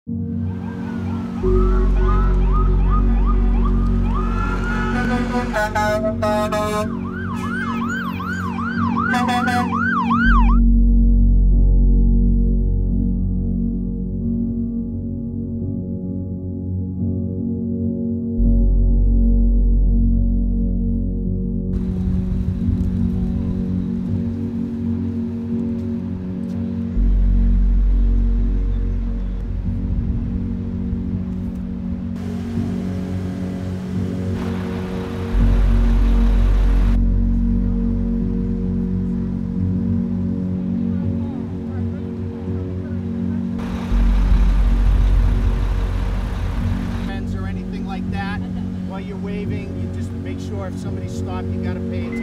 Or anything like that, while you're waving, you just make sure if somebody stopped, you gotta pay